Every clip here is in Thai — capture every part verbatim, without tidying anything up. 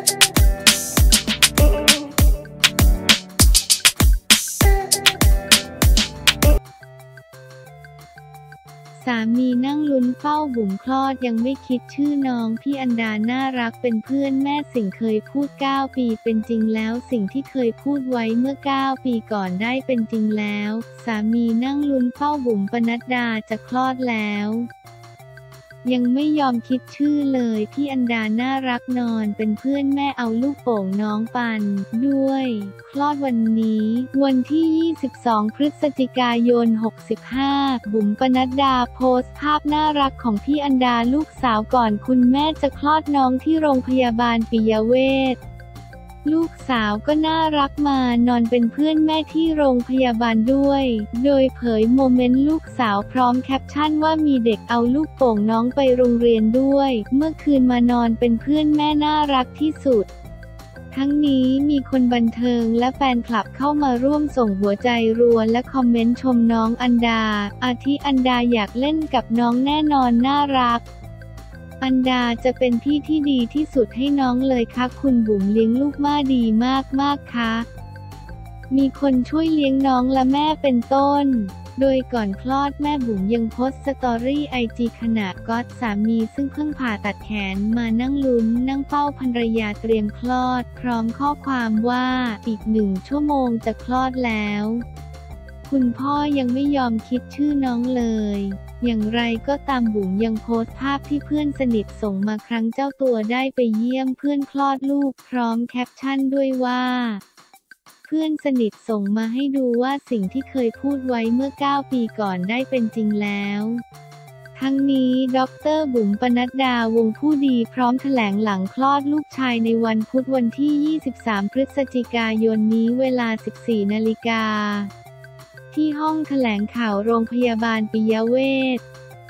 สามีนั่งลุ้นเฝ้าบุ๋มคลอดยังไม่คิดชื่อน้องพี่อันดาน่ารักเป็นเพื่อนแม่สิ่งเคยพูดเก้าปีเป็นจริงแล้วสิ่งที่เคยพูดไว้เมื่อเก้าปีก่อนได้เป็นจริงแล้วสามีนั่งลุ้นเฝ้าบุ๋มปนัดดาจะคลอดแล้วยังไม่ยอมคิดชื่อเลยพี่อันดาน่ารักนอนเป็นเพื่อนแม่เอาลูกโป่งน้องปันด้วยคลอดวันนี้วันที่ยี่สิบสองพฤศจิกายนหกสิบห้าบุ๋มปนัดดาโพสต์ภาพน่ารักของพี่อันดาลูกสาวก่อนคุณแม่จะคลอดน้องที่โรงพยาบาลปิยเวชลูกสาวก็น่ารักมานอนเป็นเพื่อนแม่ที่โรงพยาบาลด้วยโดยเผยโมเมนต์ลูกสาวพร้อมแคปชั่นว่ามีเด็กเอาลูกโป่งน้องไปโรงเรียนด้วยเมื่อคืนมานอนเป็นเพื่อนแม่น่ารักที่สุดทั้งนี้มีคนบันเทิงและแฟนคลับเข้ามาร่วมส่งหัวใจรัวและคอมเมนต์ชมน้องอันดาอาทิอันดาอยากเล่นกับน้องแน่นอนน่ารักอันดาจะเป็นพี่ที่ดีที่สุดให้น้องเลยค่ะคุณบุ๋มเลี้ยงลูกมาดีมากมากค่ะมีคนช่วยเลี้ยงน้องและแม่เป็นต้นโดยก่อนคลอดแม่บุ๋มยังโพสต์สตอรี่ไอจีขณะก๊อตสามีซึ่งเพิ่งผ่าตัดแขนมานั่งลุ้นนั่งเฝ้าภรรยาเตรียมคลอดพร้อมข้อความว่าอีกหนึ่งชั่วโมงจะคลอดแล้วคุณพ่อยังไม่ยอมคิดชื่อน้องเลยอย่างไรก็ตามบุ๋มยังโพสต์ภาพที่เพื่อนสนิทส่งมาครั้งเจ้าตัวได้ไปเยี่ยมเพื่อนคลอดลูกพร้อมแคปชั่นด้วยว่าเพื่อนสนิทส่งมาให้ดูว่าสิ่งที่เคยพูดไว้เมื่อเก้าปีก่อนได้เป็นจริงแล้วทั้งนี้ด็อกเตอร์บุ๋มปนัดดาวงผู้ดีพร้อมแถลงหลังคลอดลูกชายในวันพุธวันที่ยี่สิบสามพฤศจิกายนนี้เวลา สิบสี่นาฬิกาที่ห้องแถลงข่าวโรงพยาบาลปิยเวช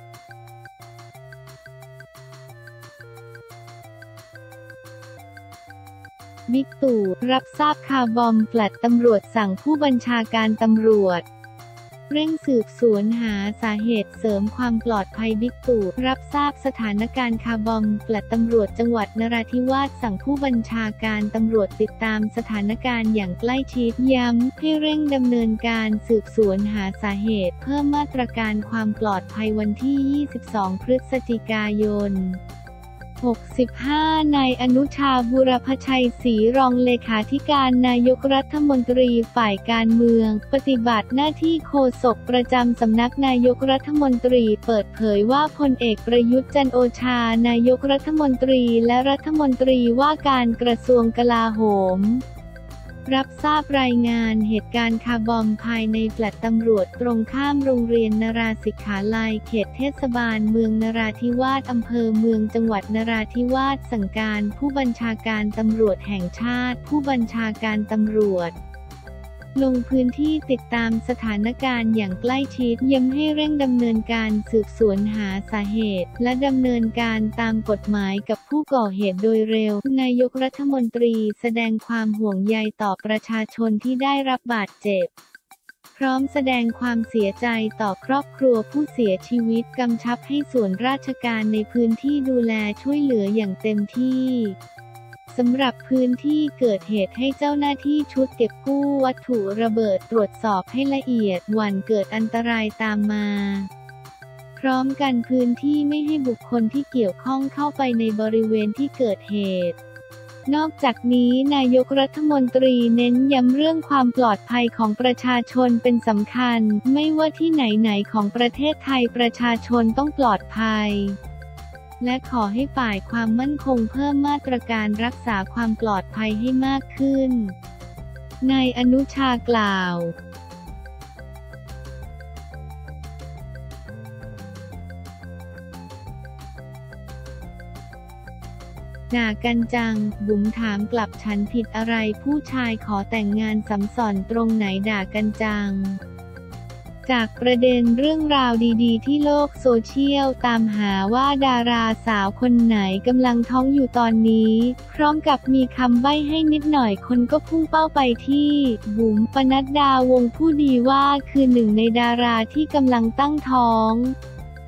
บิ๊กตู่รับทราบคาร์บอมแฟลตตำรวจสั่งผู้บัญชาการตำรวจเร่งสืบสวนหาสาเหตุเสริมความปลอดภัยบิ๊กตู่รับทราบสถานการณ์คาร์บอมแฟลตตำรวจจังหวัดนราธิวาสสั่งผู้บัญชาการตำรวจติดตามสถานการณ์อย่างใกล้ชิดย้ำให้เร่งดำเนินการสืบสวนหาสาเหตุเพิ่มมาตรการความปลอดภัยวันที่ยี่สิบสองพฤศจิกายนหกสิบห้านายอนุชาบุรพชัยศรีรองเลขาธิการนายกรัฐมนตรีฝ่ายการเมืองปฏิบัติหน้าที่โฆษกประจำสำนักนายกรัฐมนตรีเปิดเผยว่าพลเอกประยุทธ์จันทร์โอชานายกรัฐมนตรีและรัฐมนตรีว่าการกระทรวงกลาโหมรับทราบรายงานเหตุการณ์คาร์บอมภายในแฟลตตำรวจตรงข้ามโรงเรียนนราสิกขาลัยเขตเทศบาลเมืองนราธิวาสอำเภอเมืองจังหวัดนราธิวาสสั่งการผู้บัญชาการตำรวจแห่งชาติผู้บัญชาการตำรวจลงพื้นที่ติดตามสถานการณ์อย่างใกล้ชิดย้ำให้เร่งดำเนินการสืบสวนหาสาเหตุและดำเนินการตามกฎหมายกับผู้ก่อเหตุโดยเร็วนายกรัฐมนตรีแสดงความห่วงใยต่อประชาชนที่ได้รับบาดเจ็บพร้อมแสดงความเสียใจต่อครอบครัวผู้เสียชีวิตกำชับให้ส่วนราชการในพื้นที่ดูแลช่วยเหลืออย่างเต็มที่สำหรับพื้นที่เกิดเหตุให้เจ้าหน้าที่ชุดเก็บกู้วัตถุระเบิดตรวจสอบให้ละเอียดหวั่นเกิดอันตรายตามมาพร้อมกันพื้นที่ไม่ให้บุคคลที่เกี่ยวข้องเข้าไปในบริเวณที่เกิดเหตุนอกจากนี้นายกรัฐมนตรีเน้นย้ำเรื่องความปลอดภัยของประชาชนเป็นสำคัญไม่ว่าที่ไหนๆของประเทศไทยประชาชนต้องปลอดภัยและขอให้ฝ่ายความมั่นคงเพิ่มมาตรการรักษาความปลอดภัยให้มากขึ้นนายอนุชากล่าวด่ากันจังบุ๋มถามกลับฉันผิดอะไรผู้ชายขอแต่งงานสัมสอนตรงไหนด่ากันจังจากประเด็นเรื่องราวดีๆที่โลกโซเชียลตามหาว่าดาราสาวคนไหนกำลังท้องอยู่ตอนนี้พร้อมกับมีคำใบ้ให้นิดหน่อยคนก็พุ่งเป้าไปที่บุ๋มปนัดดาวงผู้ดีว่าคือหนึ่งในดาราที่กำลังตั้งท้องแถ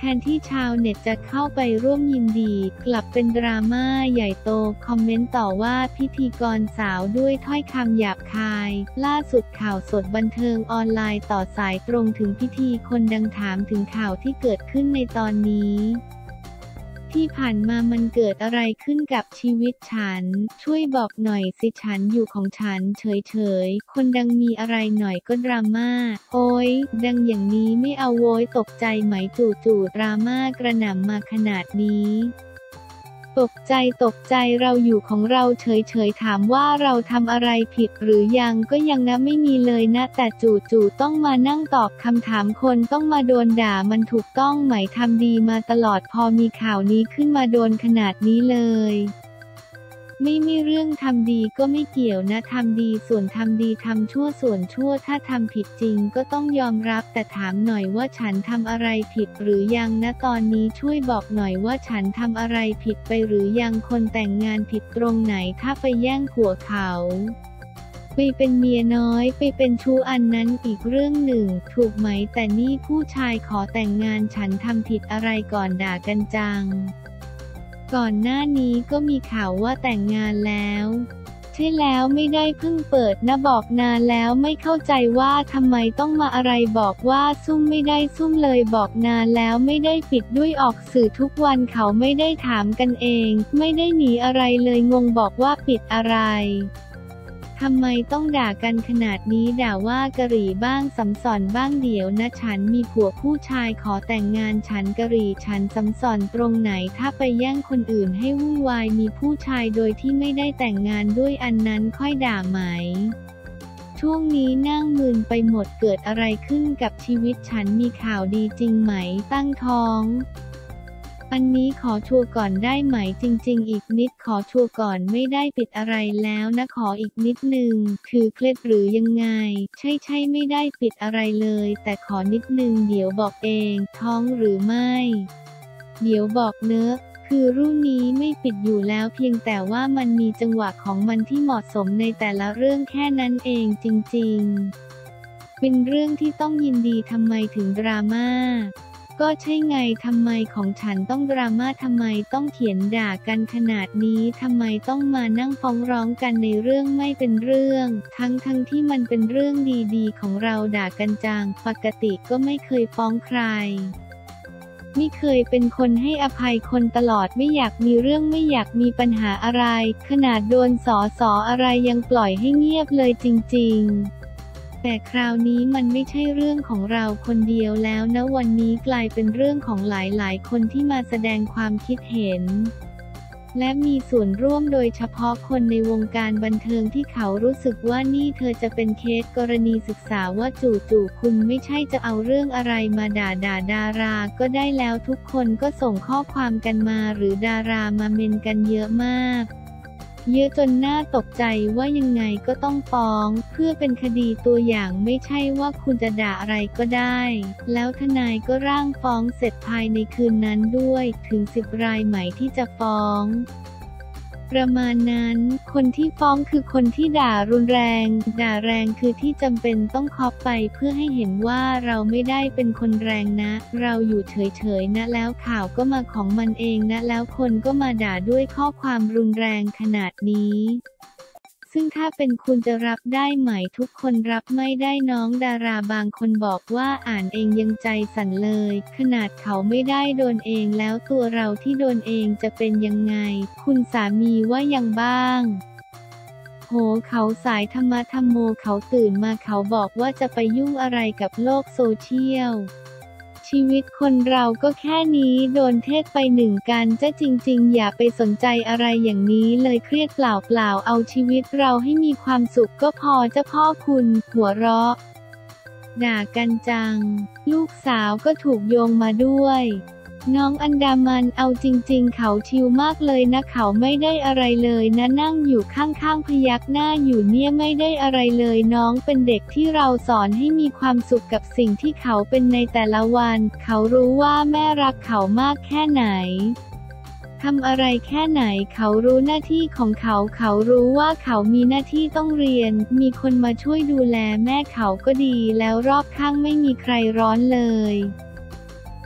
นที่ชาวเน็ตจะเข้าไปร่วมยินดีกลับเป็นดราม่าใหญ่โตคอมเมนต์ต่อว่าพิธีกรสาวด้วยถ้อยคำหยาบคายล่าสุดข่าวสดบันเทิงออนไลน์ต่อสายตรงถึงพิธีคนดังถามถึงข่าวที่เกิดขึ้นในตอนนี้ที่ผ่านมามันเกิดอะไรขึ้นกับชีวิตฉันช่วยบอกหน่อยสิฉันอยู่ของฉันเฉยๆคนดังมีอะไรหน่อยก็ดราม่าโอ๊ยดังอย่างนี้ไม่เอาโว้ยตกใจไหมจู่ๆดราม่ากระหน่ำมาขนาดนี้ตกใจตกใจเราอยู่ของเราเฉยๆถามว่าเราทำอะไรผิดหรือยังก็ยังนะไม่มีเลยนะแต่จู่ๆต้องมานั่งตอบคำถามคนต้องมาโดนด่ามันถูกต้องไหมทำดีมาตลอดพอมีข่าวนี้ขึ้นมาโดนขนาดนี้เลยไม่มีเรื่องทำดีก็ไม่เกี่ยวนะทำดีส่วนทำดีทำชั่วส่วนชั่วถ้าทำผิดจริงก็ต้องยอมรับแต่ถามหน่อยว่าฉันทำอะไรผิดหรือยังนะตอนนี้ช่วยบอกหน่อยว่าฉันทำอะไรผิดไปหรือยังคนแต่งงานผิดตรงไหนถ้าไปแย่งผัวเขาไปเป็นเมียน้อยไปเป็นชู้อันนั้นอีกเรื่องหนึ่งถูกไหมแต่นี่ผู้ชายขอแต่งงานฉันทำผิดอะไรก่อนด่ากันจังก่อนหน้านี้ก็มีข่าวว่าแต่งงานแล้วใช่แล้วไม่ได้เพิ่งเปิดนะบอกนานแล้วไม่เข้าใจว่าทำไมต้องมาอะไรบอกว่าซุ่มไม่ได้ซุ่มเลยบอกนานแล้วไม่ได้ปิดด้วยออกสื่อทุกวันเขาไม่ได้ถามกันเองไม่ได้หนีอะไรเลยงงบอกว่าปิดอะไรทำไมต้องด่ากันขนาดนี้ด่าว่ากะหรี่บ้างสำสอนบ้างเดี๋ยวนะฉันมีผัวผู้ชายขอแต่งงานฉันกะหรี่ฉันสำสอนตรงไหนถ้าไปแย่งคนอื่นให้วุ่นวายมีผู้ชายโดยที่ไม่ได้แต่งงานด้วยอันนั้นค่อยด่าไหมช่วงนี้นั่งมึนไปหมดเกิดอะไรขึ้นกับชีวิตฉันมีข่าวดีจริงไหมตั้งท้องอันนี้ขอชัวร์ก่อนได้ไหมจริงๆอีกนิดขอชัวร์ก่อนไม่ได้ปิดอะไรแล้วนะขออีกนิดนึงคือเคล็ดหรือยังไงใช่ใช่ไม่ได้ปิดอะไรเลยแต่ขอนิดนึงเดี๋ยวบอกเองท้องหรือไม่เดี๋ยวบอกเนอะคือรุ่นนี้ไม่ปิดอยู่แล้วเพียงแต่ว่ามันมีจังหวะของมันที่เหมาะสมในแต่ละเรื่องแค่นั้นเองจริงๆเป็นเรื่องที่ต้องยินดีทำไมถึงดราม่าก็ใช่ไงทำไมของฉันต้องดราม่าทำไมต้องเขียนด่ากันขนาดนี้ทำไมต้องมานั่งฟ้องร้องกันในเรื่องไม่เป็นเรื่องทั้งทั้งที่มันเป็นเรื่องดีๆของเราด่ากันจังปกติก็ไม่เคยฟ้องใครไม่เคยเป็นคนให้อภัยคนตลอดไม่อยากมีเรื่องไม่อยากมีปัญหาอะไรขนาดโดนสอสออะไรยังปล่อยให้เงียบเลยจริงๆแต่คราวนี้มันไม่ใช่เรื่องของเราคนเดียวแล้วนะวันนี้กลายเป็นเรื่องของหลายๆคนที่มาแสดงความคิดเห็นและมีส่วนร่วมโดยเฉพาะคนในวงการบันเทิงที่เขารู้สึกว่านี่เธอจะเป็นเคสกรณีศึกษาว่าจู่ๆคุณไม่ใช่จะเอาเรื่องอะไรมาด่าด่าดาราก็ได้แล้วทุกคนก็ส่งข้อความกันมาหรือดารามาเมนกันเยอะมากเยอะจนน่าตกใจว่ายังไงก็ต้องฟ้องเพื่อเป็นคดีตัวอย่างไม่ใช่ว่าคุณจะด่าอะไรก็ได้แล้วทนายก็ร่างฟ้องเสร็จภายในคืนนั้นด้วยถึงสิบรายไหมที่จะฟ้องประมาณนั้นคนที่ฟ้องคือคนที่ด่ารุนแรงด่าแรงคือที่จำเป็นต้องคอปไปเพื่อให้เห็นว่าเราไม่ได้เป็นคนแรงนะเราอยู่เฉยๆนะแล้วข่าวก็มาของมันเองนะแล้วคนก็มาด่าด้วยข้อความรุนแรงขนาดนี้ซึ่งถ้าเป็นคุณจะรับได้ไหมทุกคนรับไม่ได้น้องดาราบางคนบอกว่าอ่านเองยังใจสั่นเลยขนาดเขาไม่ได้โดนเองแล้วตัวเราที่โดนเองจะเป็นยังไงคุณสามีว่ายังบ้างโหเขาสายธรรมะธรรมโมเขาตื่นมาเขาบอกว่าจะไปยุ่งอะไรกับโลกโซเชียลชีวิตคนเราก็แค่นี้โดนเทศไปหนึ่งกันจะจริงๆอย่าไปสนใจอะไรอย่างนี้เลยเครียดเปล่าๆเอาชีวิตเราให้มีความสุขก็พอจะพ่อคุณหัวเราะด่ากันจังลูกสาวก็ถูกโยงมาด้วยน้องอันดามันเอาจริงๆเขาชิลมากเลยนะเขาไม่ได้อะไรเลยนะนั่งอยู่ข้างๆพยักหน้าอยู่เนี่ยไม่ได้อะไรเลยน้องเป็นเด็กที่เราสอนให้มีความสุขกับสิ่งที่เขาเป็นในแต่ละวันเขารู้ว่าแม่รักเขามากแค่ไหนทำอะไรแค่ไหนเขารู้หน้าที่ของเขาเขารู้ว่าเขามีหน้าที่ต้องเรียนมีคนมาช่วยดูแลแม่เขาก็ดีแล้วรอบข้างไม่มีใครร้อนเลย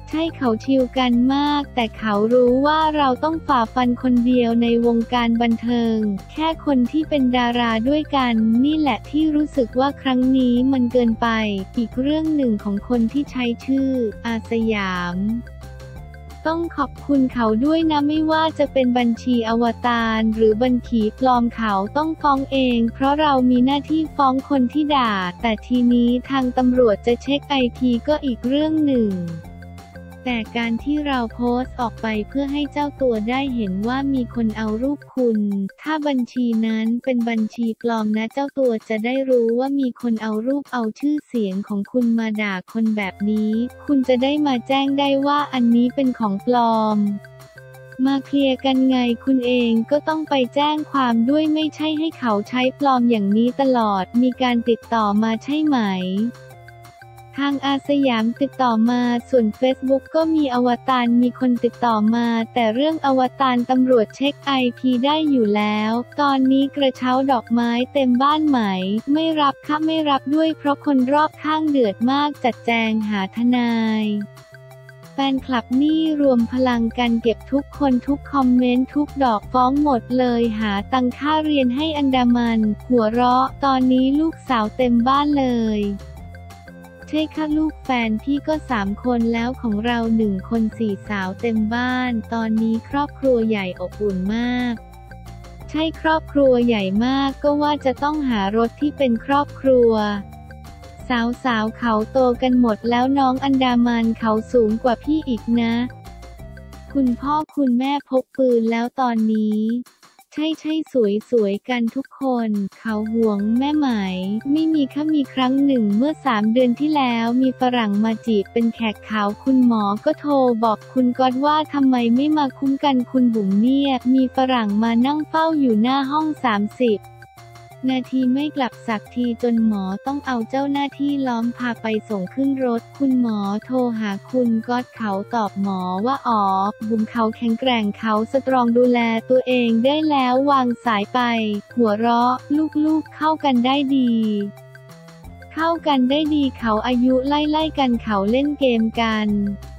ใช่เขาชิลกันมากแต่เขารู้ว่าเราต้องฝ่าฟันคนเดียวในวงการบันเทิงแค่คนที่เป็นดาราด้วยกันนี่แหละที่รู้สึกว่าครั้งนี้มันเกินไปอีกเรื่องหนึ่งของคนที่ใช้ชื่ออาสยามต้องขอบคุณเขาด้วยนะไม่ว่าจะเป็นบัญชีอวตารหรือบัญชีปลอมเขาต้องฟ้องเองเพราะเรามีหน้าที่ฟ้องคนที่ด่าแต่ทีนี้ทางตำรวจจะเช็คไอพีก็อีกเรื่องหนึ่งแต่การที่เราโพสต์ออกไปเพื่อให้เจ้าตัวได้เห็นว่ามีคนเอารูปคุณถ้าบัญชีนั้นเป็นบัญชีปลอมนะเจ้าตัวจะได้รู้ว่ามีคนเอารูปเอาชื่อเสียงของคุณมาด่าคนแบบนี้คุณจะได้มาแจ้งได้ว่าอันนี้เป็นของปลอมมาเคลียร์กันไงคุณเองก็ต้องไปแจ้งความด้วยไม่ใช่ให้เขาใช้ปลอมอย่างนี้ตลอดมีการติดต่อมาใช่ไหมทางอาสยามติดต่อมาส่วนเฟซบุ๊กก็มีอวตารมีคนติดต่อมาแต่เรื่องอวตารตำรวจเช็ค ไอ พี ได้อยู่แล้วตอนนี้กระเช้าดอกไม้เต็มบ้านไหมไม่รับค่ะไม่รับด้วยเพราะคนรอบข้างเดือดมากจัดแจงหาทนายแฟนคลับนี่รวมพลังกันเก็บทุกคนทุกคอมเมนต์ทุกดอกฟ้องหมดเลยหาตังค่าเรียนให้อันดามันหัวเราะตอนนี้ลูกสาวเต็มบ้านเลยใช่ค่ะลูกแฟนพี่ก็สามคนแล้วของเราหนึ่งคนสี่สาวเต็มบ้านตอนนี้ครอบครัวใหญ่อบอุ่นมากใช่ครอบครัวใหญ่มากก็ว่าจะต้องหารถที่เป็นครอบครัวสาวๆเขาโตกันหมดแล้วน้องอันดามันเขาสูงกว่าพี่อีกนะคุณพ่อคุณแม่พกปืนแล้วตอนนี้ใช่ใช่สวยสวยกันทุกคนเขาห่วงแม่ไหมไม่มีค่ะมีครั้งหนึ่งเมื่อสามเดือนที่แล้วมีฝรั่งมาจีบเป็นแขกขาวคุณหมอก็โทรบอกคุณก๊อตว่าทำไมไม่มาคุ้มกันคุณบุ๋มเนี่ยมีฝรั่งมานั่งเฝ้าอยู่หน้าห้องสามสิบนาทีไม่กลับสักทีจนหมอต้องเอาเจ้าหน้าที่ล้อมพาไปส่งขึ้นรถคุณหมอโทรหาคุณก๊อตเขาตอบหมอว่าอ๋อบุ๋มเขาแข็งแกร่งเขาสตรองดูแลตัวเองได้แล้ววางสายไปหัวเราะลูกๆเข้ากันได้ดีเข้ากันได้ดีเขาอายุไล่ๆกันเขาเล่นเกมกัน